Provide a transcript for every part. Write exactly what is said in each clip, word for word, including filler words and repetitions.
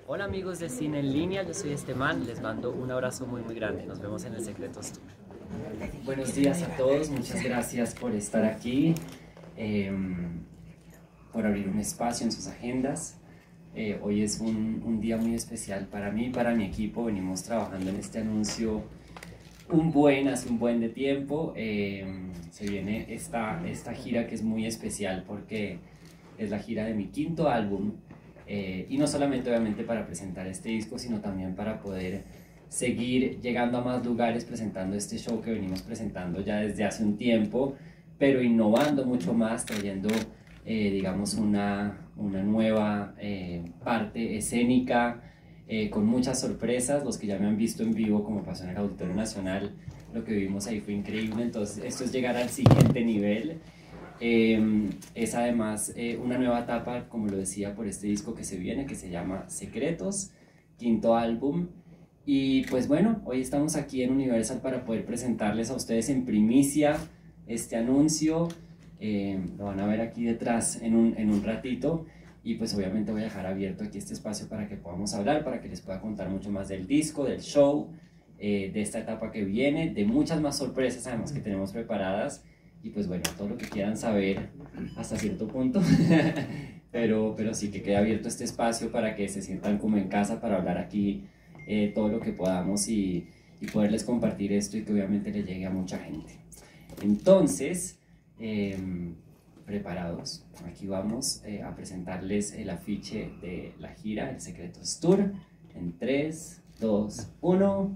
Hola amigos de Cine en Línea, yo soy Esteban, les mando un abrazo muy muy grande, nos vemos en el Secretos Tour. Buenos días a todos, muchas gracias por estar aquí, eh, por abrir un espacio en sus agendas. Eh, hoy es un, un día muy especial para mí y para mi equipo. Venimos trabajando en este anuncio un buen, hace un buen de tiempo. Eh, se viene esta, esta gira que es muy especial porque es la gira de mi quinto álbum. Eh, y no solamente obviamente para presentar este disco, sino también para poder seguir llegando a más lugares presentando este show que venimos presentando ya desde hace un tiempo, pero innovando mucho más, trayendo eh, digamos una, una nueva eh, parte escénica, eh, con muchas sorpresas. Los que ya me han visto en vivo, como pasó en el Auditorio Nacional, lo que vivimos ahí fue increíble. Entonces esto es llegar al siguiente nivel. Eh, es además eh, una nueva etapa, como lo decía, por este disco que se viene, que se llama Secretos, quinto álbum. Y pues bueno, hoy estamos aquí en Universal para poder presentarles a ustedes en primicia este anuncio. Eh, lo van a ver aquí detrás en un, en un ratito. Y pues obviamente voy a dejar abierto aquí este espacio para que podamos hablar, para que les pueda contar mucho más del disco, del show, eh, de esta etapa que viene, de muchas más sorpresas además que tenemos preparadas. Y pues bueno, todo lo que quieran saber hasta cierto punto, pero, pero sí que quede abierto este espacio para que se sientan como en casa para hablar aquí eh, todo lo que podamos y, y poderles compartir esto y que obviamente le llegue a mucha gente. Entonces, eh, preparados, aquí vamos eh, a presentarles el afiche de la gira, el Secretos Tour, en tres, dos, uno.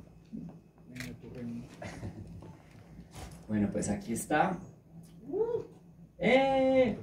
Bueno, pues aquí está. ¡Eh!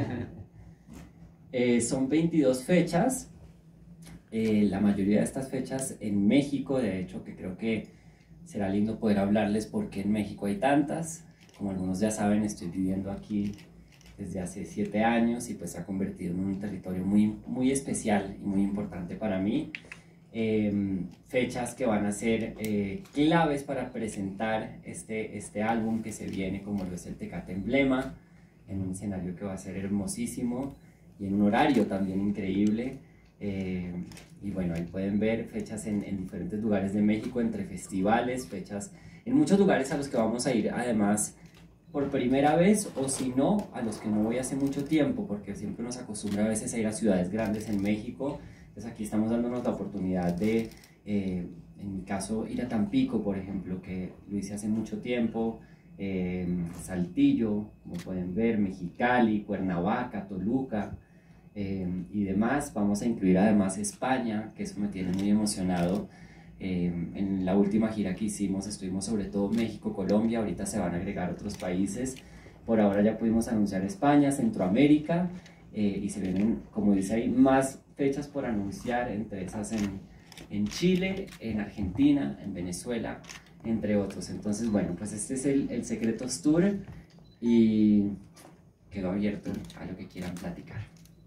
eh, son veintidós fechas, eh, la mayoría de estas fechas en México. De hecho, que creo que será lindo poder hablarles porque en México hay tantas. Como algunos ya saben, estoy viviendo aquí desde hace siete años y pues se ha convertido en un territorio muy, muy especial y muy importante para mí. Eh, fechas que van a ser eh, claves para presentar este, este álbum que se viene, como lo es el Tecate Emblema, en un escenario que va a ser hermosísimo y en un horario también increíble. Eh, y bueno, ahí pueden ver fechas en, en diferentes lugares de México, entre festivales, fechas en muchos lugares a los que vamos a ir además por primera vez, o si no, a los que no voy hace mucho tiempo, porque siempre nos acostumbra a veces a ir a ciudades grandes en México. Entonces aquí estamos dándonos la oportunidad de, eh, en mi caso, ir a Tampico, por ejemplo, que lo hice hace mucho tiempo, eh, Saltillo, como pueden ver, Mexicali, Cuernavaca, Toluca eh, y demás. Vamos a incluir además España, que eso me tiene muy emocionado. Eh, en la última gira que hicimos estuvimos sobre todo México, Colombia, ahorita se van a agregar otros países. Por ahora ya pudimos anunciar España, Centroamérica, eh, y se vienen, como dice ahí, más fechas por anunciar, entre esas en, en Chile, en Argentina, en Venezuela, entre otros. Entonces bueno, pues este es el, el Secretos Tour y quedo abierto a lo que quieran platicar.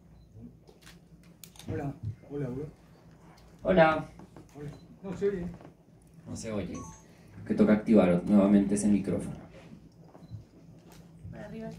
Hola, hola, hola. Hola. Hola. No se oye. No se oye. Que toca activar nuevamente ese micrófono. Para arriba.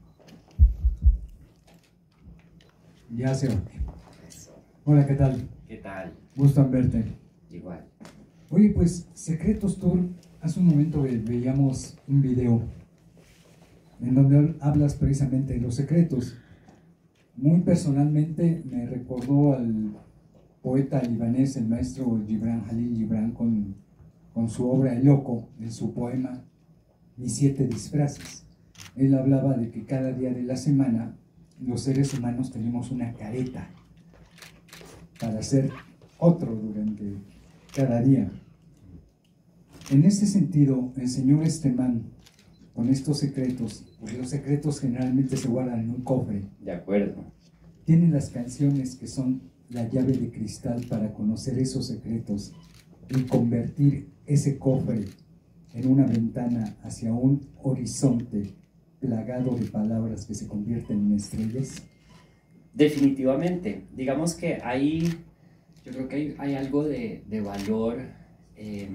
Ya se oye. Hola, ¿qué tal? ¿Qué tal? Gusto en verte. Igual. Oye, pues Secretos Tour, hace un momento ve- veíamos un video en donde hablas precisamente de los secretos. Muy personalmente me recordó al poeta libanés, el maestro Gibran, Jalil Gibran, con, con su obra El Loco, en su poema Mis siete disfraces. Él hablaba de que cada día de la semana los seres humanos tenemos una careta para ser otro durante cada día. En este sentido, el señor Esteban, con estos secretos, porque los secretos generalmente se guardan en un cofre, De acuerdo. tiene las canciones que son la llave de cristal para conocer esos secretos y convertir ese cofre en una ventana hacia un horizonte plagado de palabras que se convierten en estrellas. Definitivamente. Digamos que ahí, yo creo que hay, hay algo de, de valor eh,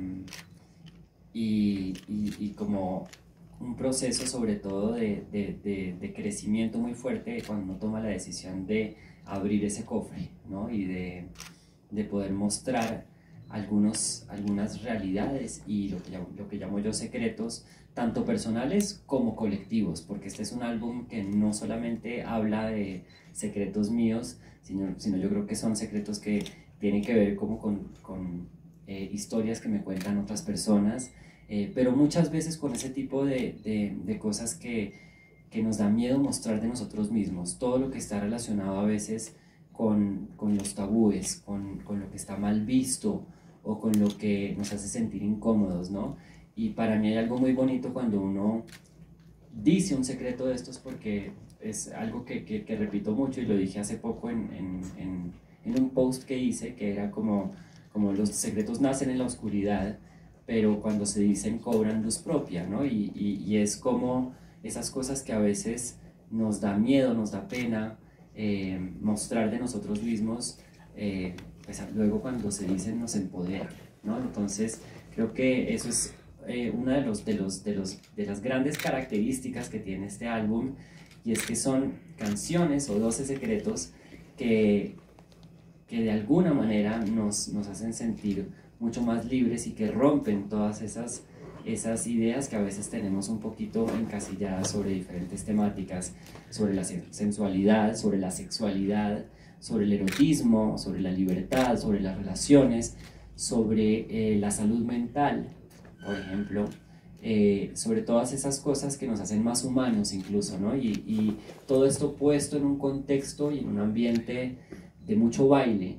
y, y, y como un proceso sobre todo de, de, de, de crecimiento muy fuerte cuando uno toma la decisión de abrir ese cofre, ¿no? Y de de poder mostrar algunos, algunas realidades y lo que, llamo, lo que llamo yo secretos, tanto personales como colectivos, porque este es un álbum que no solamente habla de secretos míos, sino, sino yo creo que son secretos que tienen que ver como con, con eh, historias que me cuentan otras personas, eh, pero muchas veces con ese tipo de, de, de cosas que, que nos da miedo mostrar de nosotros mismos, todo lo que está relacionado a veces con, con los tabúes, con, con lo que está mal visto o con lo que nos hace sentir incómodos, ¿no? Y para mí hay algo muy bonito cuando uno dice un secreto de estos, porque es algo que, que, que repito mucho y lo dije hace poco en, en, en, en un post que hice, que era como, como los secretos nacen en la oscuridad, pero cuando se dicen cobran luz propia, ¿no? Y, y, y es como esas cosas que a veces nos da miedo, nos da pena eh, mostrar de nosotros mismos, eh, pues luego cuando se dicen nos empodera, ¿no? Entonces creo que eso es eh, una de, los, de, los, de, los, de las grandes características que tiene este álbum, y es que son canciones o doce secretos que, que de alguna manera nos, nos hacen sentir mucho más libres y que rompen todas esas, esas ideas que a veces tenemos un poquito encasilladas sobre diferentes temáticas, sobre la sensualidad, sobre la sexualidad, sobre el erotismo, sobre la libertad, sobre las relaciones, sobre eh, la salud mental, por ejemplo, eh, sobre todas esas cosas que nos hacen más humanos incluso, ¿no? Y, y todo esto puesto en un contexto y en un ambiente de mucho baile,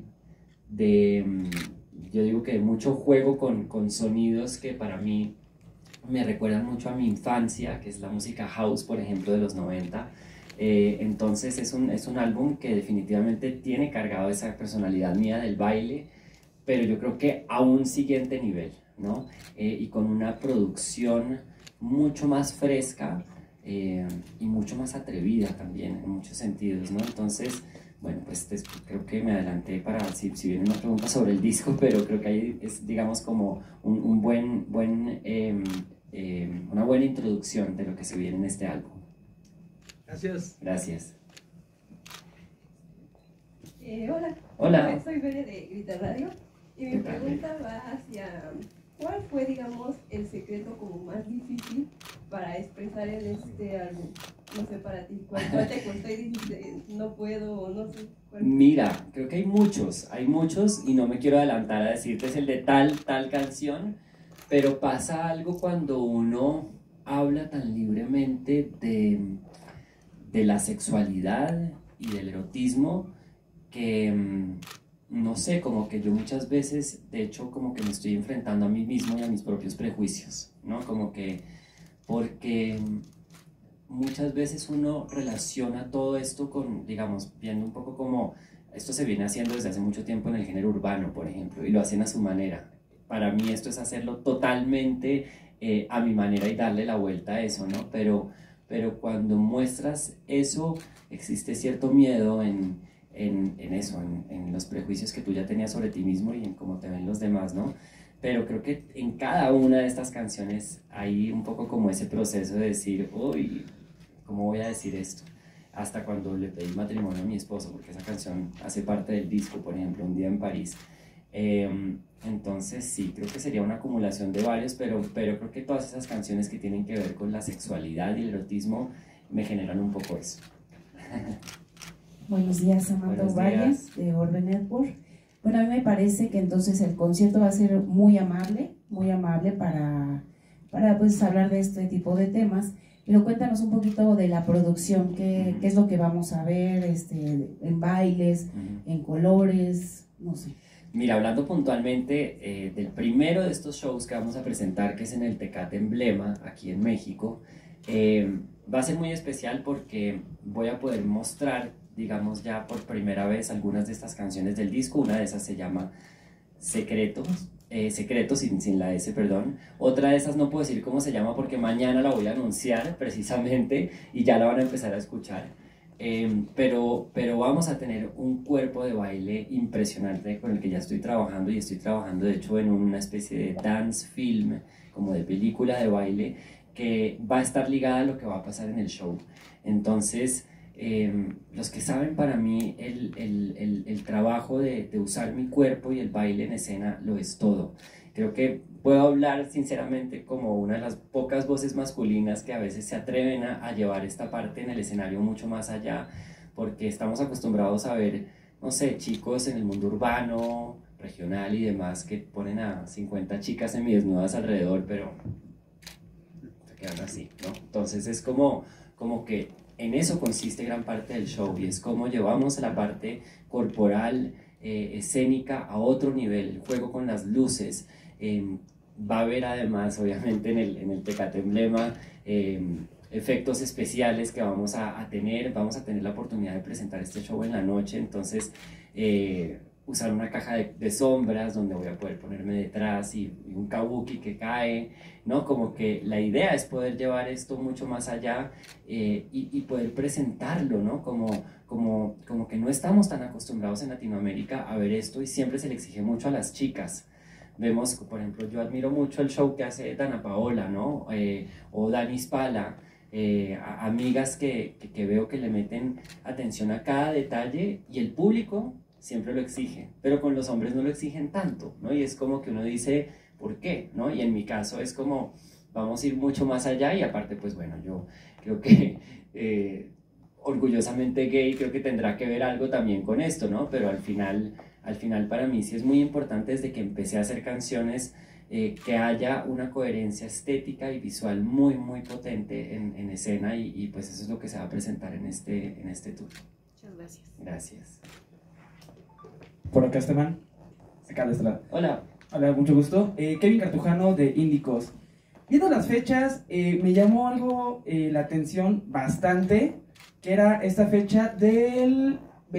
de, yo digo que de mucho juego con, con sonidos que para mí me recuerdan mucho a mi infancia, que es la música house, por ejemplo, de los noventa. Eh, entonces es un, es un álbum que definitivamente tiene cargado esa personalidad mía del baile, pero yo creo que a un siguiente nivel, ¿no? Eh, y con una producción mucho más fresca eh, y mucho más atrevida también en muchos sentidos, ¿no? Entonces, bueno, pues te, creo que me adelanté para si, si viene una pregunta sobre el disco, pero creo que ahí es, digamos, como un, un buen, buen, eh, eh, una buena introducción de lo que se viene en este álbum. Gracias. Gracias. Eh, hola. Hola. Soy Bere de Grita Radio y mi pregunta va hacia ¿cuál fue, digamos, el secreto como más difícil para expresar en este álbum? No sé, para ti, ¿cuál, cuál te costó y dijiste no puedo o no sé? ¿Cuál? Mira, creo que hay muchos, hay muchos y no me quiero adelantar a decirte es el de tal, tal canción, pero pasa algo cuando uno habla tan libremente de, de la sexualidad y del erotismo que, no sé, como que yo muchas veces, de hecho, como que me estoy enfrentando a mí mismo y a mis propios prejuicios, ¿no? Como que, porque muchas veces uno relaciona todo esto con, digamos, viendo un poco como, esto se viene haciendo desde hace mucho tiempo en el género urbano, por ejemplo, y lo hacen a su manera. Para mí esto es hacerlo totalmente eh, a mi manera y darle la vuelta a eso, ¿no? Pero, pero cuando muestras eso, existe cierto miedo en, en, en eso, en, en los prejuicios que tú ya tenías sobre ti mismo y en cómo te ven los demás, ¿no? Pero creo que en cada una de estas canciones hay un poco como ese proceso de decir, uy, ¿cómo voy a decir esto? Hasta cuando le pedí matrimonio a mi esposo, porque esa canción hace parte del disco, por ejemplo, Un día en París. Eh, entonces sí, creo que sería una acumulación de varios, pero, pero creo que todas esas canciones que tienen que ver con la sexualidad y el erotismo me generan un poco eso. Buenos días, Samantha Valle, de Orbe Network. Bueno, a mí me parece que entonces el concierto va a ser muy amable, muy amable para, para pues hablar de este tipo de temas. Pero cuéntanos un poquito de la producción, qué, qué es lo que vamos a ver este, en bailes, uh-huh. en colores, no sé. Mira, hablando puntualmente eh, del primero de estos shows que vamos a presentar, que es en el Tecate Emblema, aquí en México, eh, va a ser muy especial porque voy a poder mostrar, digamos, ya por primera vez algunas de estas canciones del disco. Una de esas se llama Secretos, eh, Secretos sin, sin la S, perdón. Otra de esas no puedo decir cómo se llama porque mañana la voy a anunciar precisamente y ya la van a empezar a escuchar. Eh, pero, pero vamos a tener un cuerpo de baile impresionante con el que ya estoy trabajando y estoy trabajando de hecho en una especie de dance film, como de película de baile, que va a estar ligada a lo que va a pasar en el show. Entonces Eh, los que saben, para mí el, el, el, el trabajo de, de usar mi cuerpo y el baile en escena lo es todo. Creo que puedo hablar sinceramente como una de las pocas voces masculinas que a veces se atreven a, a llevar esta parte en el escenario mucho más allá, porque estamos acostumbrados a ver, no sé, chicos en el mundo urbano, regional y demás que ponen a cincuenta chicas semidesnudas alrededor, pero se quedan así, ¿no? Entonces es como, como que en eso consiste gran parte del show, y es como llevamos la parte corporal, eh, escénica a otro nivel, el juego con las luces. Eh, va a haber además, obviamente, en el, en el Tecate Emblema, eh, efectos especiales que vamos a, a tener. Vamos a tener la oportunidad de presentar este show en la noche, entonces eh, usar una caja de, de sombras donde voy a poder ponerme detrás y, y un kabuki que cae, ¿no? Como que la idea es poder llevar esto mucho más allá, eh, y, y poder presentarlo, ¿no? Como, como, como que no estamos tan acostumbrados en Latinoamérica a ver esto, y siempre se le exige mucho a las chicas. Vemos, por ejemplo, yo admiro mucho el show que hace Dana Paola, ¿no? Eh, o Dani Spala, eh, a, amigas que, que, que veo que le meten atención a cada detalle, y el público siempre lo exige, pero con los hombres no lo exigen tanto, ¿no? Y es como que uno dice, ¿por qué? ¿No? Y en mi caso es como, vamos a ir mucho más allá, y aparte, pues bueno, yo creo que eh, orgullosamente gay, creo que tendrá que ver algo también con esto, ¿no? Pero al final, al final para mí sí es muy importante desde que empecé a hacer canciones, eh, que haya una coherencia estética y visual muy, muy potente en, en escena, y, y pues eso es lo que se va a presentar en este, en este tour. Muchas gracias. Gracias. Por acá Esteban, acá de este lado. Hola. Hola, mucho gusto. Eh, Kevin Cartujano de Indicos. Viendo las fechas, eh, me llamó algo eh, la atención bastante, que era esta fecha del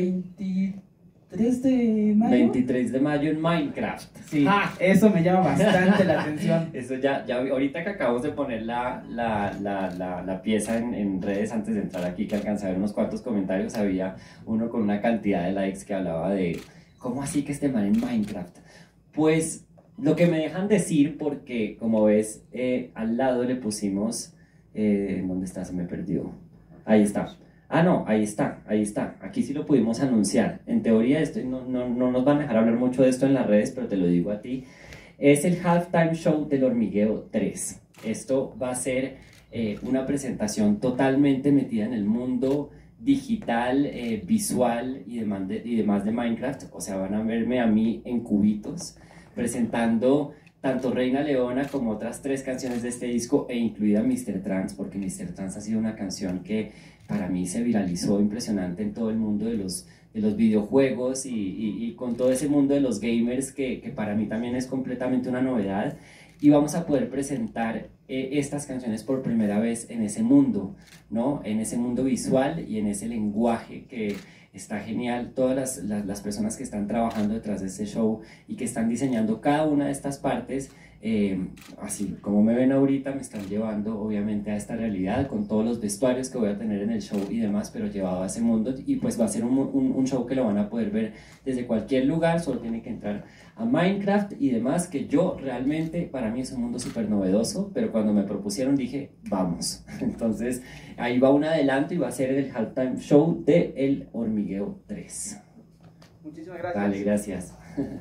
veintitrés de mayo. veintitrés de mayo en Minecraft. Sí, ¡Ah! Eso me llama bastante la atención. Eso ya, ya, ahorita que acabamos de poner la, la, la, la, la pieza en, en redes antes de entrar aquí, que alcancé a ver unos cuantos comentarios, había uno con una cantidad de likes que hablaba de ¿cómo así que este man en Minecraft? Pues lo que me dejan decir, porque como ves, eh, al lado le pusimos, eh, ¿dónde está? Se me perdió. Ahí está. Ah, no, ahí está, ahí está. Aquí sí lo pudimos anunciar. En teoría, esto, no, no, no nos van a dejar hablar mucho de esto en las redes, pero te lo digo a ti. Es el Halftime Show del Hormigueo tres. Esto va a ser eh, una presentación totalmente metida en el mundo digital, eh, visual y demás, de, y demás de Minecraft. O sea, van a verme a mí en cubitos presentando tanto Reina Leona como otras tres canciones de este disco, e incluida mister Trans, porque mister Trans ha sido una canción que para mí se viralizó impresionante en todo el mundo de los, de los videojuegos, y, y, y con todo ese mundo de los gamers que, que para mí también es completamente una novedad. Y vamos a poder presentar eh, estas canciones por primera vez en ese mundo, ¿no? En ese mundo visual y en ese lenguaje que está genial. Todas las, las, las personas que están trabajando detrás de este show y que están diseñando cada una de estas partes, eh, así como me ven ahorita, me están llevando obviamente a esta realidad con todos los vestuarios que voy a tener en el show y demás, pero llevado a ese mundo. Y pues va a ser un, un, un show que lo van a poder ver desde cualquier lugar, solo tienen que entrar a Minecraft y demás, que yo realmente, para mí es un mundo súper novedoso, pero cuando me propusieron dije, vamos. Entonces ahí va un adelanto, y va a ser el halftime show de El Hormigueo tres. Muchísimas gracias. Vale, gracias.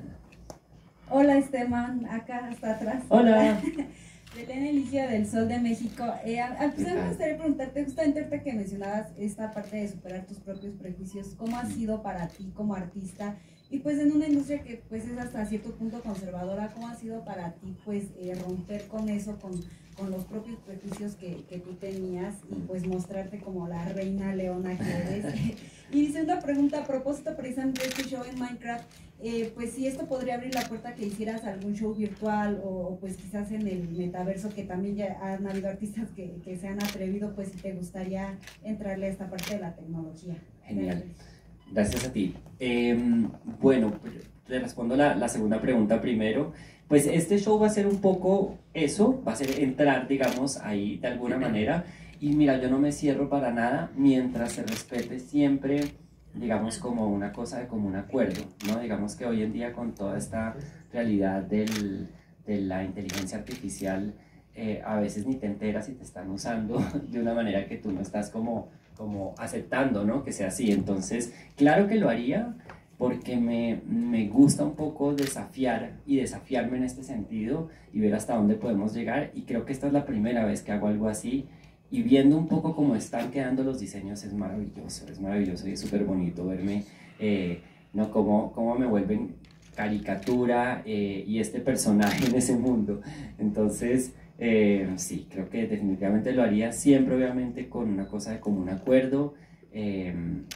Hola Esteban, acá hasta atrás. Hola. Belén Elicia del Sol de México. Eh, a, a, pues, me gustaría preguntarte, justamente ahorita que mencionabas esta parte de superar tus propios prejuicios, ¿cómo ha sido para ti como artista? Y pues en una industria que pues es hasta cierto punto conservadora, ¿cómo ha sido para ti pues eh, romper con eso, con, con los propios prejuicios que, que tú tenías, y pues mostrarte como la reina leona que eres? Y segunda pregunta, a propósito precisamente de este show en Minecraft, eh, pues si esto podría abrir la puerta a que hicieras algún show virtual, o, o pues quizás en el metaverso, que también ya han habido artistas que, que se han atrevido, pues si te gustaría entrarle a esta parte de la tecnología. Genial. Gracias a ti. Eh, bueno, te respondo la, la segunda pregunta primero. Pues este show va a ser un poco eso, va a ser entrar, digamos, ahí de alguna manera. Y mira, yo no me cierro para nada mientras se respete siempre, digamos, como una cosa de común acuerdo, ¿no? Digamos que hoy en día, con toda esta realidad del, de la inteligencia artificial, eh, a veces ni te enteras y te están usando de una manera que tú no estás como como aceptando, ¿no? Que sea así. Entonces, claro que lo haría porque me, me gusta un poco desafiar y desafiarme en este sentido y ver hasta dónde podemos llegar, y creo que esta es la primera vez que hago algo así, y viendo un poco cómo están quedando los diseños es maravilloso, es maravilloso y es súper bonito verme, eh, ¿no? Cómo, cómo me vuelven caricatura eh, y este personaje en ese mundo. Entonces, eh, sí, creo que definitivamente lo haría, siempre obviamente con una cosa de común acuerdo, eh,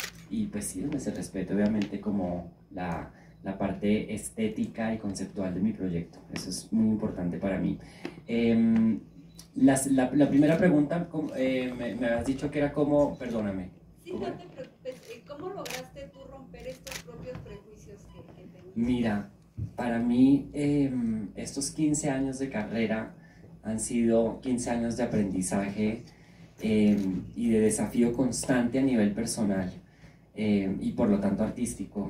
y pues sí, donde se respete obviamente como la, la parte estética y conceptual de mi proyecto. Eso es muy importante para mí. Eh, las, la, la primera pregunta, eh, me, me habías dicho que era como, perdóname. Sí, no te preocupes. ¿Cómo lograste tú romper estos propios prejuicios que, que tenías? Mira, para mí eh, estos quince años de carrera han sido quince años de aprendizaje eh, y de desafío constante a nivel personal. Eh, y por lo tanto artístico.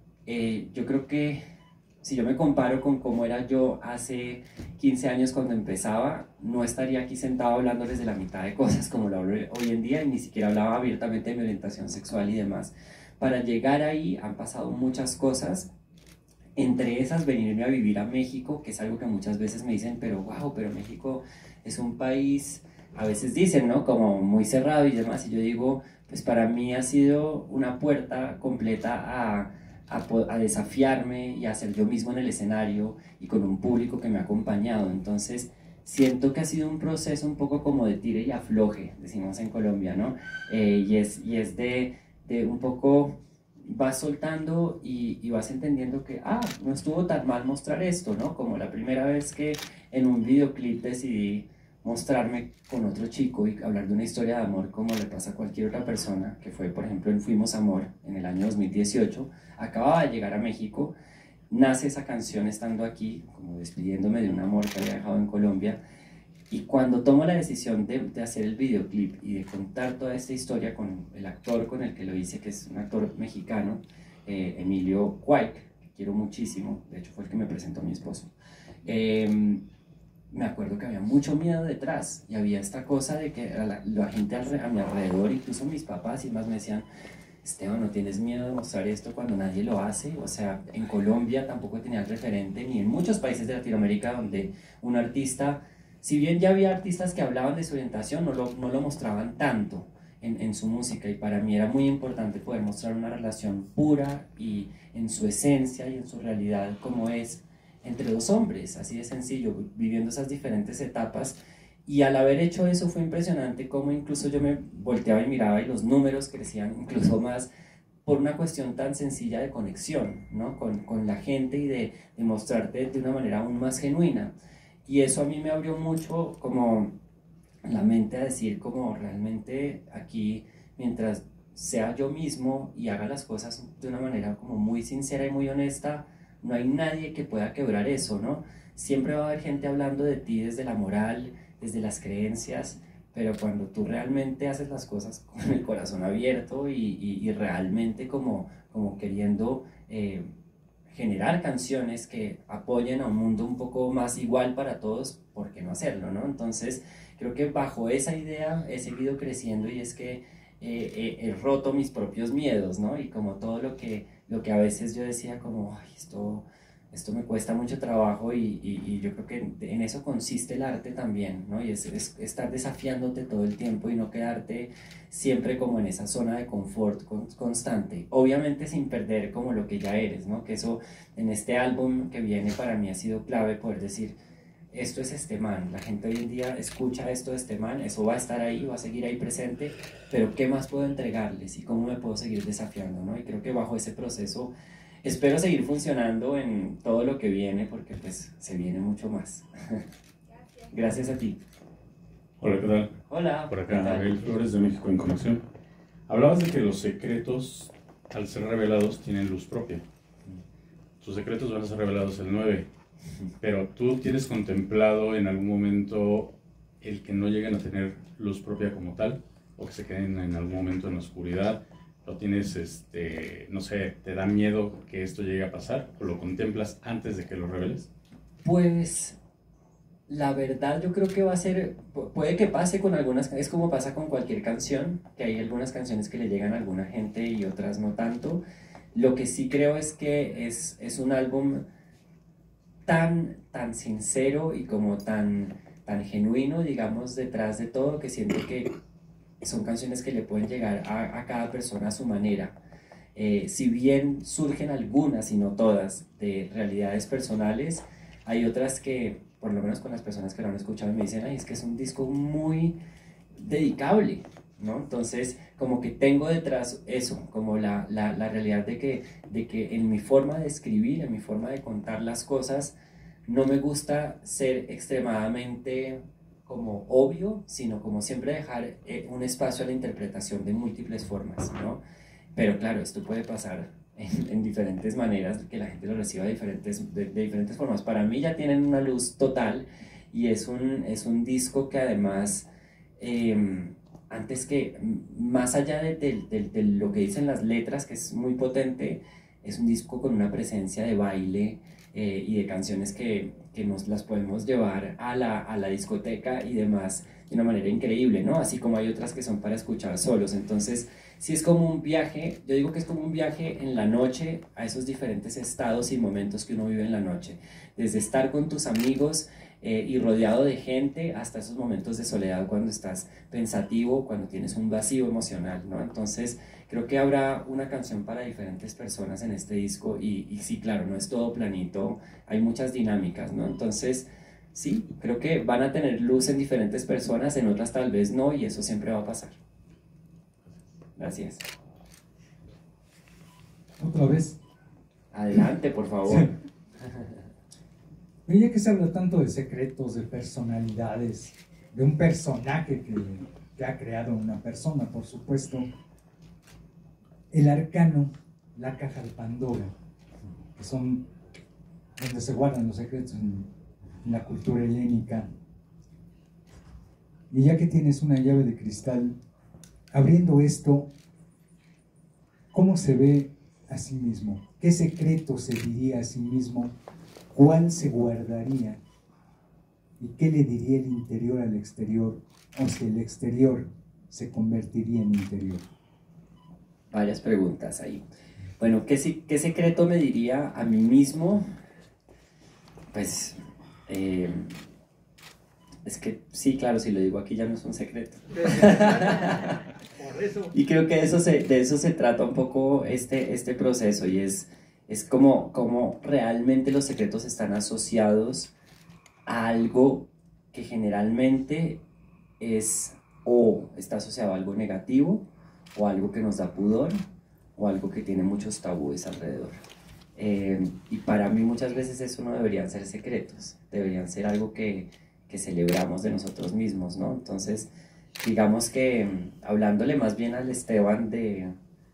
Eh, yo creo que si yo me comparo con cómo era yo hace quince años cuando empezaba, no estaría aquí sentado hablándoles de la mitad de cosas como lo hablo hoy en día, y ni siquiera hablaba abiertamente de mi orientación sexual y demás. Para llegar ahí han pasado muchas cosas, entre esas venirme a vivir a México, que es algo que muchas veces me dicen, pero wow, pero México es un país, a veces dicen, ¿no? Como muy cerrado y demás, y yo digo, pues para mí ha sido una puerta completa a, a, a desafiarme y a ser yo mismo en el escenario y con un público que me ha acompañado. Entonces siento que ha sido un proceso un poco como de tire y afloje, decimos en Colombia, ¿no? Eh, y es, y es de, de un poco, vas soltando y, y vas entendiendo que, ah, no estuvo tan mal mostrar esto, ¿no? Como la primera vez que en un videoclip decidí mostrarme con otro chico y hablar de una historia de amor como le pasa a cualquier otra persona, que fue por ejemplo en Fuimos Amor en el año dos mil dieciocho, acababa de llegar a México, nace esa canción estando aquí, como despidiéndome de un amor que había dejado en Colombia, y cuando tomo la decisión de, de hacer el videoclip y de contar toda esta historia con el actor con el que lo hice, que es un actor mexicano, eh, Emilio Cuaik, que quiero muchísimo, de hecho fue el que me presentó a mi esposo, eh, me acuerdo que había mucho miedo detrás y había esta cosa de que la, la gente a mi alrededor, incluso mis papás y más, me decían, Esteban, ¿no tienes miedo de mostrar esto cuando nadie lo hace? O sea, en Colombia tampoco tenía el referente, ni en muchos países de Latinoamérica donde un artista, si bien ya había artistas que hablaban de su orientación, no lo, no lo mostraban tanto en, en su música, y para mí era muy importante poder mostrar una relación pura y en su esencia y en su realidad como es, entre dos hombres, así de sencillo, viviendo esas diferentes etapas. Y al haber hecho eso fue impresionante cómo incluso yo me volteaba y miraba y los números crecían incluso más por una cuestión tan sencilla de conexión, ¿no? con, con la gente y de, de mostrarte de una manera aún más genuina. Y eso a mí me abrió mucho como la mente a decir como realmente aquí, mientras sea yo mismo y haga las cosas de una manera como muy sincera y muy honesta, no hay nadie que pueda quebrar eso, ¿no? Siempre va a haber gente hablando de ti desde la moral, desde las creencias, pero cuando tú realmente haces las cosas con el corazón abierto y, y, y realmente como, como queriendo eh, generar canciones que apoyen a un mundo un poco más igual para todos, ¿por qué no hacerlo, no? Entonces, creo que bajo esa idea he seguido creciendo, y es que eh, he, he roto mis propios miedos, ¿no? Y como todo lo que lo que a veces yo decía como, ay, esto, esto me cuesta mucho trabajo, y, y, y yo creo que en eso consiste el arte también, ¿no? Y es, es estar desafiándote todo el tiempo y no quedarte siempre como en esa zona de confort con, constante, obviamente sin perder como lo que ya eres, ¿no? Que eso en este álbum que viene para mí ha sido clave, poder decir, esto es este man, la gente hoy en día escucha esto de este man, eso va a estar ahí, va a seguir ahí presente, pero ¿qué más puedo entregarles y cómo me puedo seguir desafiando, ¿no? Y creo que bajo ese proceso espero seguir funcionando en todo lo que viene, porque pues se viene mucho más. Gracias. Gracias a ti. Hola, ¿qué tal? Hola. Por acá, Abel Flores de México en Conexión. Hablabas de que los secretos, al ser revelados, tienen luz propia. Tus secretos van a ser revelados el nueve. Pero tú tienes contemplado en algún momento el que no lleguen a tener luz propia como tal, o que se queden en algún momento en la oscuridad. ¿Lo tienes, este, no sé, te da miedo que esto llegue a pasar, o lo contemplas antes de que lo reveles? Pues la verdad yo creo que va a ser, pu- puede que pase con algunas, es como pasa con cualquier canción, que hay algunas canciones que le llegan a alguna gente y otras no tanto. Lo que sí creo es que es, es un álbum tan, tan sincero y como tan, tan genuino, digamos, detrás de todo, que siento que son canciones que le pueden llegar a, a cada persona a su manera. Eh, si bien surgen algunas y no todas de realidades personales, hay otras que, por lo menos con las personas que lo han escuchado, me dicen, ay, es que es un disco muy dedicable, ¿no? Entonces, como que tengo detrás eso, como la, la, la realidad de que, de que en mi forma de escribir, en mi forma de contar las cosas, no me gusta ser extremadamente como obvio, sino como siempre dejar eh, un espacio a la interpretación de múltiples formas, ¿no? Pero claro, esto puede pasar en, en diferentes maneras, que la gente lo reciba de diferentes, de, de diferentes formas. Para mí ya tienen una luz total y es un, es un disco que además, eh, antes que, más allá de, de, de, de lo que dicen las letras, que es muy potente, es un disco con una presencia de baile eh, y de canciones que, que nos las podemos llevar a la, a la discoteca y demás de una manera increíble, ¿no? Así como hay otras que son para escuchar solos. Entonces, sí es como un viaje, yo digo que es como un viaje en la noche a esos diferentes estados y momentos que uno vive en la noche. Desde estar con tus amigos eh, y rodeado de gente hasta esos momentos de soledad cuando estás pensativo, cuando tienes un vacío emocional, ¿no? Entonces, creo que habrá una canción para diferentes personas en este disco y, y sí, claro, no es todo planito, hay muchas dinámicas, ¿no? Entonces, sí, creo que van a tener luz en diferentes personas, en otras tal vez no, y eso siempre va a pasar. Gracias. Otra vez. Adelante, por favor. Sí. Y ya que se habla tanto de secretos, de personalidades, de un personaje que, que ha creado una persona, por supuesto, el arcano, la caja de Pandora, que son donde se guardan los secretos en, en la cultura helénica. Y ya que tienes una llave de cristal, abriendo esto, ¿cómo se ve a sí mismo? ¿Qué secreto se diría a sí mismo? ¿Cuál se guardaría? ¿Y qué le diría el interior al exterior? O si el exterior se convertiría en interior. Varias preguntas ahí. Bueno, ¿qué, qué secreto me diría a mí mismo? Pues, eh, es que sí, claro, si lo digo aquí ya no es un secreto. Por eso. Y creo que de eso se, de eso se trata un poco este, este proceso y es, es como, como realmente los secretos están asociados a algo que generalmente es o está asociado a algo negativo o algo que nos da pudor o algo que tiene muchos tabúes alrededor. Eh, y para mí muchas veces eso no deberían ser secretos, deberían ser algo que, que celebramos de nosotros mismos, ¿no? Entonces, digamos que hablándole más bien al Esteban de,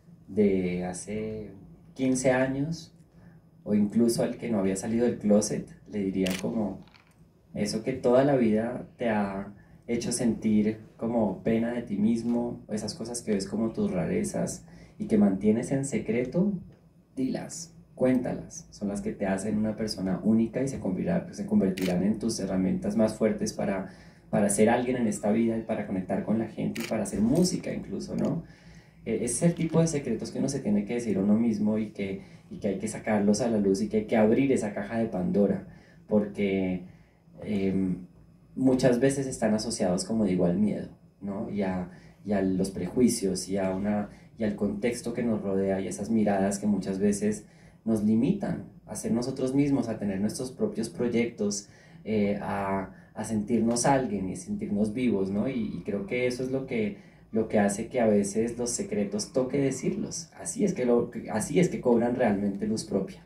de hace quince años, o incluso al que no había salido del closet, le diría como eso que toda la vida te ha hecho sentir como pena de ti mismo, esas cosas que ves como tus rarezas y que mantienes en secreto, dilas, cuéntalas, son las que te hacen una persona única y se convertirán, se convertirán en tus herramientas más fuertes para, para ser alguien en esta vida y para conectar con la gente y para hacer música incluso, ¿no? Ese es el tipo de secretos que uno se tiene que decir a uno mismo y que, y que hay que sacarlos a la luz y que hay que abrir esa caja de Pandora, porque eh, muchas veces están asociados, como digo, al miedo, ¿no? Y a, y a los prejuicios y, a una, y al contexto que nos rodea y esas miradas que muchas veces nos limitan a ser nosotros mismos, a tener nuestros propios proyectos, eh, a, a sentirnos alguien y sentirnos vivos, ¿no? Y, y creo que eso es lo que lo que hace que a veces los secretos toque decirlos. Así es que, lo, así es que cobran realmente luz propia.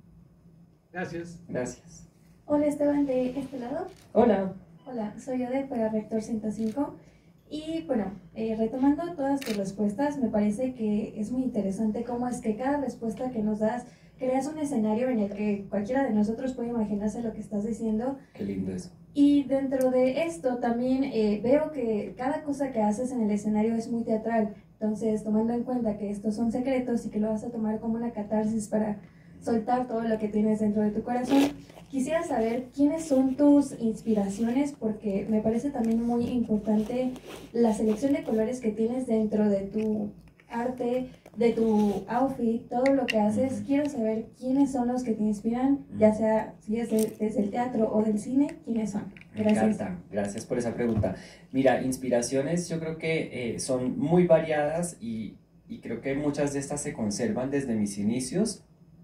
Gracias. Gracias. Hola Esteban, de este lado. Hola. Hola, soy Odette para Rector ciento cinco. Y bueno, eh, retomando todas tus respuestas, me parece que es muy interesante cómo es que cada respuesta que nos das creas un escenario en el que cualquiera de nosotros puede imaginarse lo que estás diciendo. Qué lindo eso. Y dentro de esto también eh, veo que cada cosa que haces en el escenario es muy teatral. Entonces, tomando en cuenta que estos son secretos y que lo vas a tomar como una catarsis para soltar todo lo que tienes dentro de tu corazón. Quisiera saber quiénes son tus inspiraciones, porque me parece también muy importante la selección de colores que tienes dentro de tu arte, de tu outfit, todo lo que haces. Quiero saber quiénes son los que te inspiran, ya sea si es de, desde el teatro o del cine, quiénes son. Gracias. Me encanta, gracias por esa pregunta. Mira, inspiraciones yo creo que eh, son muy variadas y, y creo que muchas de estas se conservan desde mis inicios.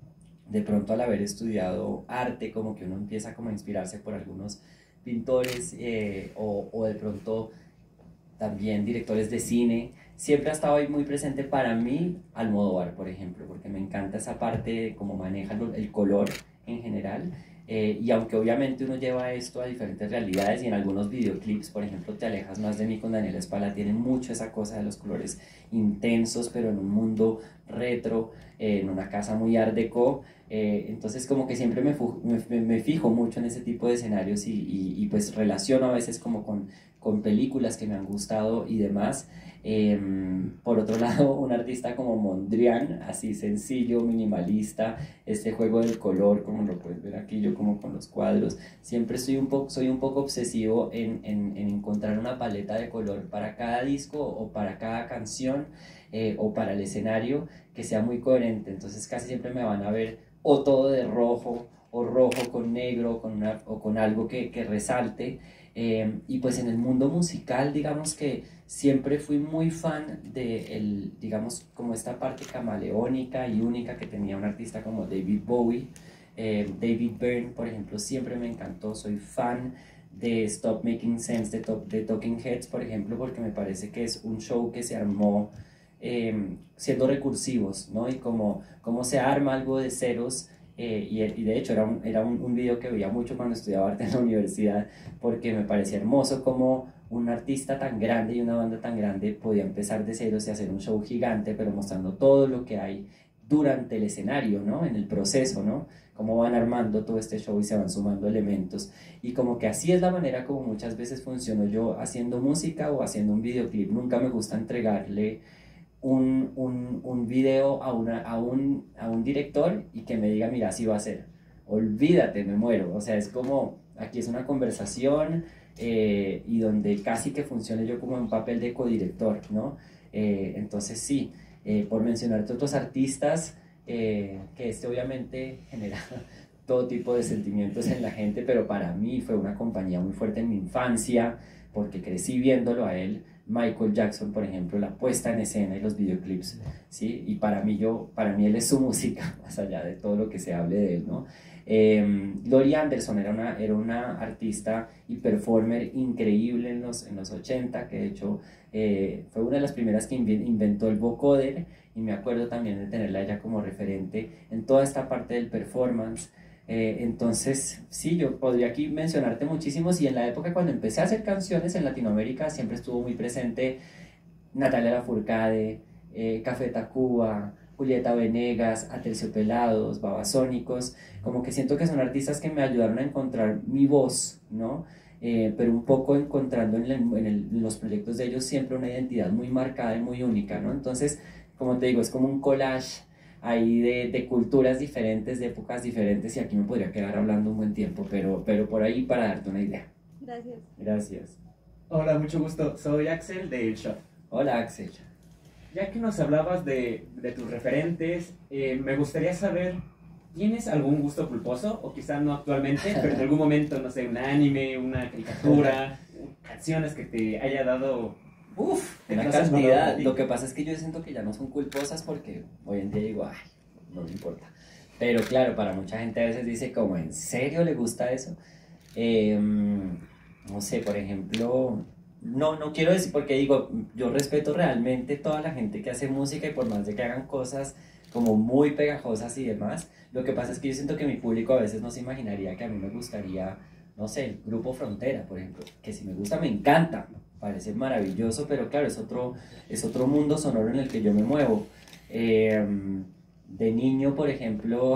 De pronto al haber estudiado arte, como que uno empieza como a inspirarse por algunos pintores eh, o, o de pronto también directores de cine. Siempre ha estado ahí muy presente para mí Almodóvar, por ejemplo, porque me encanta esa parte de cómo maneja el color en general. Eh, y aunque obviamente uno lleva esto a diferentes realidades y en algunos videoclips, por ejemplo, Te alejas más de mí con Daniela Espala, tiene mucho esa cosa de los colores intensos, pero en un mundo retro, eh, en una casa muy art deco. Eh, entonces como que siempre me, me, me fijo mucho en ese tipo de escenarios y, y, y pues relaciono a veces como con, con películas que me han gustado y demás. Eh, por otro lado, un artista como Mondrian, así sencillo, minimalista, este juego del color, como lo puedes ver aquí, yo como con los cuadros, siempre soy un poco, soy un poco obsesivo en, en, en encontrar una paleta de color para cada disco o para cada canción eh, o para el escenario que sea muy coherente. Entonces casi siempre me van a ver o todo de rojo o rojo con negro con una, o con algo que, que resalte. Eh, y pues en el mundo musical, digamos que siempre fui muy fan de el, digamos, como esta parte camaleónica y única que tenía un artista como David Bowie. eh, David Byrne, por ejemplo, siempre me encantó. Soy fan de Stop Making Sense de, to de Talking Heads, por ejemplo, porque me parece que es un show que se armó eh, siendo recursivos, ¿no? Y como, como se arma algo de ceros. Eh, y, y de hecho era, un, era un, un video que veía mucho cuando estudiaba arte en la universidad, porque me parecía hermoso como un artista tan grande y una banda tan grande podía empezar de ceros y hacer un show gigante, pero mostrando todo lo que hay durante el escenario, ¿no? En el proceso, ¿no? Cómo van armando todo este show y se van sumando elementos. Y como que así es la manera como muchas veces funciono yo haciendo música o haciendo un videoclip. Nunca me gusta entregarle Un, un, un video a, una, a, un, a un director y que me diga, mira, así va a ser. Olvídate, me muero. O sea, es como, aquí es una conversación eh, y donde casi que funcione yo como un papel de codirector, ¿no? Eh, entonces sí, eh, por mencionarte otros artistas, eh, que este obviamente genera todo tipo de sentimientos en la gente, pero para mí fue una compañía muy fuerte en mi infancia, porque crecí viéndolo a él. Michael Jackson, por ejemplo, la puesta en escena y los videoclips, ¿sí? Y para mí, yo, para mí él es su música, más allá de todo lo que se hable de él, ¿no? Eh, Laurie Anderson era una, era una artista y performer increíble en los, en los ochenta, que de hecho eh, fue una de las primeras que inventó el vocoder, y me acuerdo también de tenerla ella como referente en toda esta parte del performance. Eh, entonces, sí, yo podría aquí mencionarte muchísimos, y en la época cuando empecé a hacer canciones en Latinoamérica siempre estuvo muy presente Natalia Lafourcade, eh, Café Tacuba, Julieta Venegas, Aterciopelados, Babasónicos. Como que siento que son artistas que me ayudaron a encontrar mi voz, ¿no? Eh, pero un poco encontrando en, el, en, el, en los proyectos de ellos siempre una identidad muy marcada y muy única, ¿no? Entonces, como te digo, es como un collage ahí de, de culturas diferentes, de épocas diferentes, y aquí me podría quedar hablando un buen tiempo, pero, pero por ahí para darte una idea. Gracias. Gracias. Hola, mucho gusto. Soy Axel de El Shop. Hola, Axel. Ya que nos hablabas de, de tus referentes, eh, me gustaría saber, ¿tienes algún gusto culposo? O quizá no actualmente, pero en algún momento, no sé, un anime, una caricatura, canciones que te haya dado... Uf, una cantidad. Lo que pasa es que yo siento que ya no son culposas, porque hoy en día digo, ay, no me importa. Pero claro, para mucha gente a veces dice, como, ¿en serio le gusta eso? Eh, no sé, por ejemplo, no, no quiero decir, porque digo, yo respeto realmente toda la gente que hace música, y por más de que hagan cosas como muy pegajosas y demás, lo que pasa es que yo siento que mi público a veces no se imaginaría que a mí me gustaría, no sé, el Grupo Frontera, por ejemplo, que si me gusta, me encanta, parece maravilloso, pero claro, es otro, es otro mundo sonoro en el que yo me muevo. Eh, de niño, por ejemplo,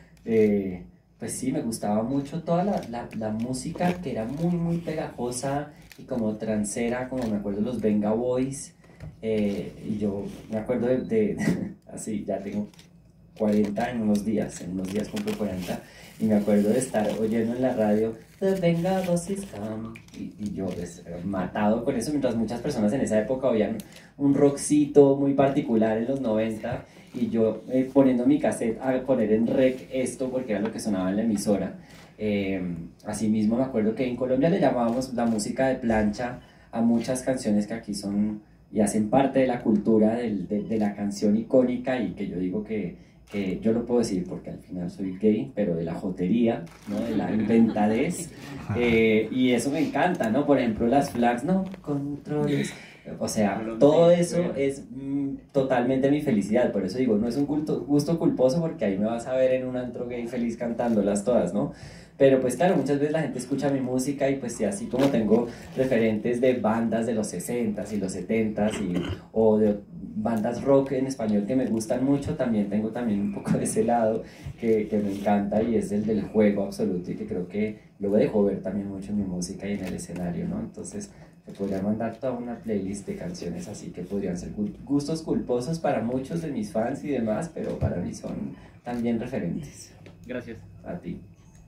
eh, pues sí, me gustaba mucho toda la, la, la música que era muy, muy pegajosa y como transera, como me acuerdo de los Venga Boys, eh, y yo me acuerdo de, de así, ya tengo cuarenta en unos días, en unos días cumplo cuarenta, y me acuerdo de estar oyendo en la radio The Vengados is come, y, y yo pues, matado con eso, mientras muchas personas en esa época oían un rockcito muy particular en los noventa, y yo eh, poniendo mi cassette a poner en rec esto porque era lo que sonaba en la emisora. Eh, asimismo me acuerdo que en Colombia le llamábamos la música de plancha a muchas canciones que aquí son y hacen parte de la cultura del, de, de la canción icónica, y que yo digo que que yo lo puedo decir porque al final soy gay, pero de la jotería, ¿no? De la inventadez, eh, y eso me encanta, ¿no? Por ejemplo, las flags, no, controles, o sea, todo eso es mm, totalmente mi felicidad. Por eso digo, no es un culto, gusto culposo, porque ahí me vas a ver en un antro gay feliz cantándolas todas, ¿no? Pero pues claro, muchas veces la gente escucha mi música y pues así como tengo referentes de bandas de los sesentas y los setentas y, o de bandas rock en español que me gustan mucho, también tengo también un poco de ese lado que, que me encanta, y es el del juego absoluto, y que creo que lo dejo ver también mucho en mi música y en el escenario, ¿no? Entonces te podría mandar toda una playlist de canciones así que podrían ser gustos culposos para muchos de mis fans y demás, pero para mí son también referentes. Gracias. A ti.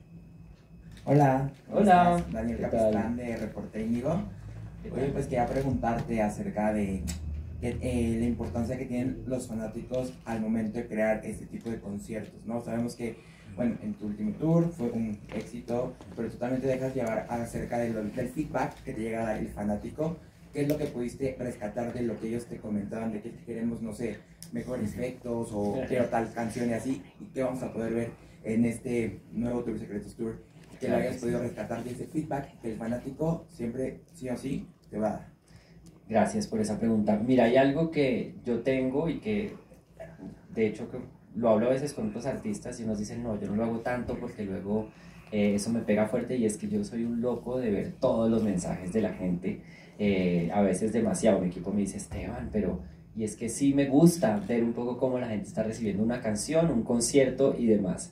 Hola. Hola. Estás? Daniel ¿Qué Capistán tal? de Reporte Íñigo. Oye, pues quería preguntarte acerca de eh, la importancia que tienen los fanáticos al momento de crear este tipo de conciertos, ¿no? Sabemos que, bueno, en tu último tour fue un éxito, pero tú también te dejas llevar acerca de lo, del feedback que te llega a dar el fanático. ¿Qué es lo que pudiste rescatar de lo que ellos te comentaban, de que queremos, no sé, mejores efectos o quiero tal canción y así, y qué vamos a poder ver en este nuevo Tour Secretos Tour? Que lo hayas podido rescatar de ese feedback que el fanático siempre, sí o sí, te va a dar. Gracias por esa pregunta. Mira, hay algo que yo tengo y que, de hecho, que lo hablo a veces con otros artistas y nos dicen, no, yo no lo hago tanto porque luego eh, eso me pega fuerte, y es que yo soy un loco de ver todos los mensajes de la gente, eh, a veces demasiado. Mi equipo me dice, Esteban, pero... Y es que sí me gusta ver un poco cómo la gente está recibiendo una canción, un concierto y demás.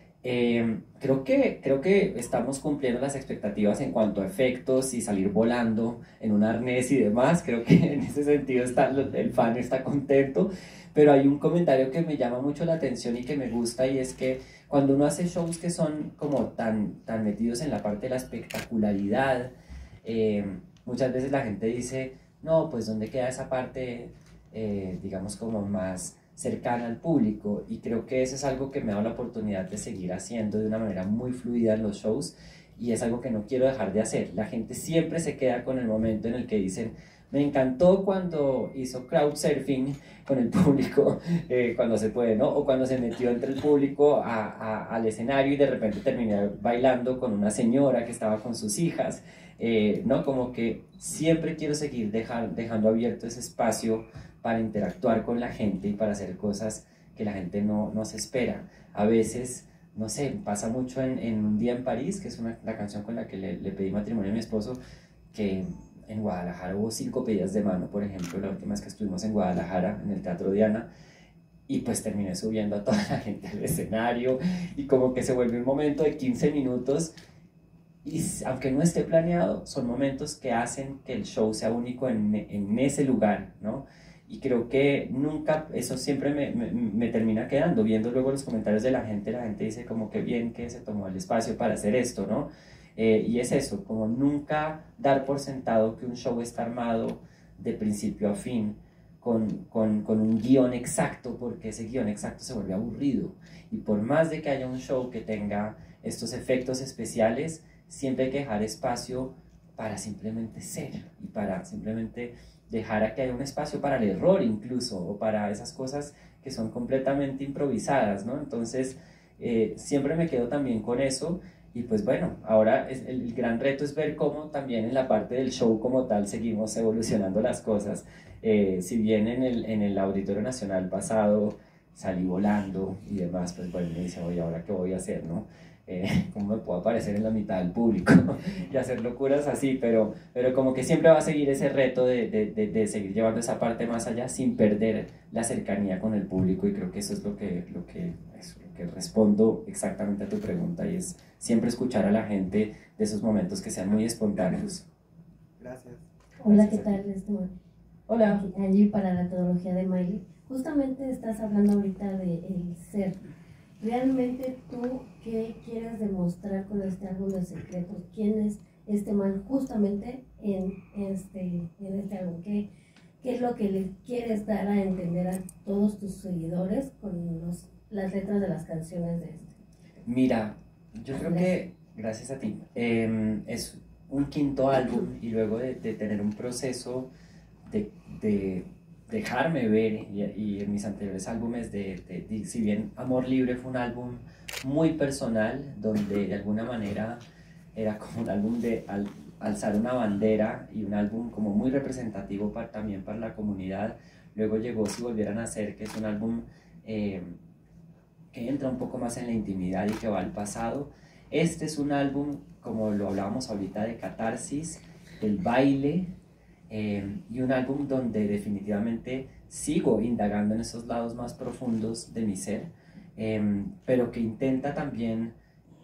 Eh, creo que, creo que estamos cumpliendo las expectativas en cuanto a efectos y salir volando en un arnés y demás. Creo que en ese sentido está, el fan está contento, pero hay un comentario que me llama mucho la atención y que me gusta, y es que cuando uno hace shows que son como tan, tan metidos en la parte de la espectacularidad, eh, muchas veces la gente dice, no, pues ¿dónde queda esa parte, eh, digamos, como más cercana al público? Y creo que eso es algo que me ha dado la oportunidad de seguir haciendo de una manera muy fluida en los shows, y es algo que no quiero dejar de hacer. La gente siempre se queda con el momento en el que dicen, me encantó cuando hizo crowdsurfing con el público, eh, cuando se puede, ¿no? O cuando se metió entre el público a, a, al escenario y de repente terminé bailando con una señora que estaba con sus hijas, eh, ¿no? Como que siempre quiero seguir dejar, dejando abierto ese espacio para interactuar con la gente y para hacer cosas que la gente no, no se espera. A veces, no sé, pasa mucho en, en Un Día en París, que es una, la canción con la que le, le pedí matrimonio a mi esposo, que en Guadalajara hubo cinco pedidas de mano, por ejemplo, la última vez que estuvimos en Guadalajara, en el Teatro Diana, y pues terminé subiendo a toda la gente al escenario, y como que se vuelve un momento de quince minutos, y aunque no esté planeado, son momentos que hacen que el show sea único en, en ese lugar, ¿no? Y creo que nunca, eso siempre me, me, me termina quedando, viendo luego los comentarios de la gente, la gente dice como que bien que se tomó el espacio para hacer esto, ¿no? Eh, y es eso, como nunca dar por sentado que un show está armado de principio a fin, con, con, con un guión exacto, porque ese guión exacto se vuelve aburrido. Y por más de que haya un show que tenga estos efectos especiales, siempre hay que dejar espacio para simplemente ser, y para simplemente dejar a que haya un espacio para el error incluso, o para esas cosas que son completamente improvisadas, ¿no? Entonces, eh, siempre me quedo también con eso, y pues bueno, ahora es, el, el gran reto es ver cómo también en la parte del show como tal seguimos evolucionando las cosas. Eh, si bien en el, en el Auditorio Nacional pasado salí volando y demás, pues bueno, me dice, oye, ¿ahora qué voy a hacer, no? Eh, ¿Cómo me puedo aparecer en la mitad del público y hacer locuras así? Pero, pero como que siempre va a seguir ese reto de, de, de, de seguir llevando esa parte más allá sin perder la cercanía con el público, y creo que eso es lo que, lo que, eso, lo que respondo exactamente a tu pregunta, y es siempre escuchar a la gente de esos momentos que sean muy espontáneos. Gracias. Hola, ¿qué tal, Esteban? Hola. Allí para la metodología de Miley. justamente estás hablando ahorita de el ser. ¿Realmente tú qué quieres demostrar con este álbum de secretos? ¿Quién es este man justamente en este, en este álbum? ¿Qué, ¿Qué es lo que le quieres dar a entender a todos tus seguidores con los, las letras de las canciones de este? Mira, yo creo que, gracias a ti, eh, es un quinto álbum y luego de, de tener un proceso de, de dejarme ver y, y en mis anteriores álbumes, de, de, de, si bien Amor Libre fue un álbum muy personal, donde de alguna manera era como un álbum de al, alzar una bandera y un álbum como muy representativo para, también para la comunidad. Luego llegó Si Volvieran a Ser, que es un álbum eh, que entra un poco más en la intimidad y que va al pasado. Este es un álbum, como lo hablábamos ahorita, de catarsis, del baile, eh, y un álbum donde definitivamente sigo indagando en esos lados más profundos de mi ser, eh, pero que intenta también,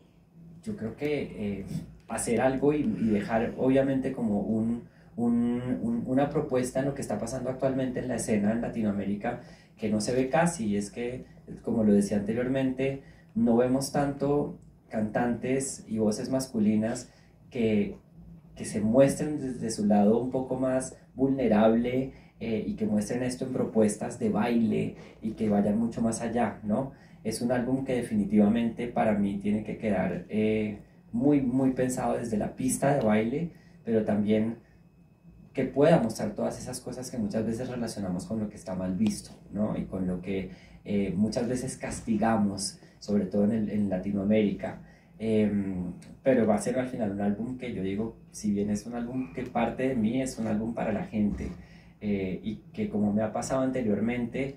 yo creo que eh, hacer algo y, y dejar obviamente como un, un, un, una propuesta en lo que está pasando actualmente en la escena en Latinoamérica, que no se ve casi, y es que, como lo decía anteriormente, no vemos tanto cantantes y voces masculinas que, que se muestren desde su lado un poco más vulnerable, eh, y que muestren esto en propuestas de baile y que vayan mucho más allá, ¿no? Es un álbum que definitivamente para mí tiene que quedar eh, muy, muy pensado desde la pista de baile, pero también que pueda mostrar todas esas cosas que muchas veces relacionamos con lo que está mal visto, ¿no? Y con lo que eh, muchas veces castigamos, sobre todo en, el, en Latinoamérica. Eh, pero va a ser al final un álbum que yo digo, si bien es un álbum que parte de mí, es un álbum para la gente, eh, y que, como me ha pasado anteriormente,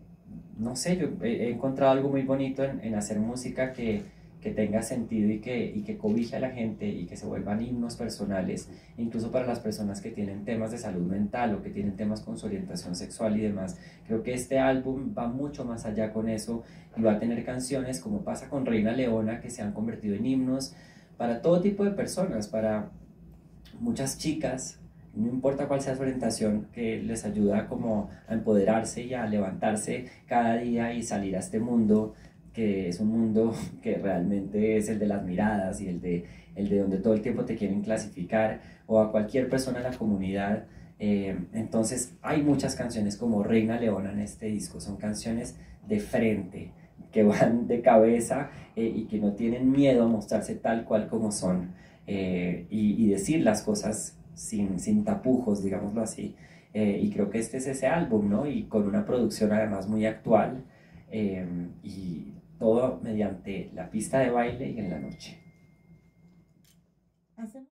no sé, yo he, he encontrado algo muy bonito en, en hacer música que, que tenga sentido y que, y que cobije a la gente y que se vuelvan himnos personales, incluso para las personas que tienen temas de salud mental o que tienen temas con su orientación sexual y demás. Creo que este álbum va mucho más allá con eso y va a tener canciones, como pasa con Reina Leona, que se han convertido en himnos para todo tipo de personas, para muchas chicas, no importa cuál sea su orientación, que les ayuda como a empoderarse y a levantarse cada día y salir a este mundo, que es un mundo que realmente es el de las miradas y el de, el de donde todo el tiempo te quieren clasificar, o a cualquier persona en la comunidad. Eh, entonces hay muchas canciones como Reina Leona en este disco, son canciones de frente, que van de cabeza, eh, y que no tienen miedo a mostrarse tal cual como son, eh, y, y decir las cosas sin, sin tapujos, digámoslo así. Eh, y creo que este es ese álbum, ¿no? Y con una producción además muy actual, eh, y todo mediante la pista de baile y en la noche. Hacemos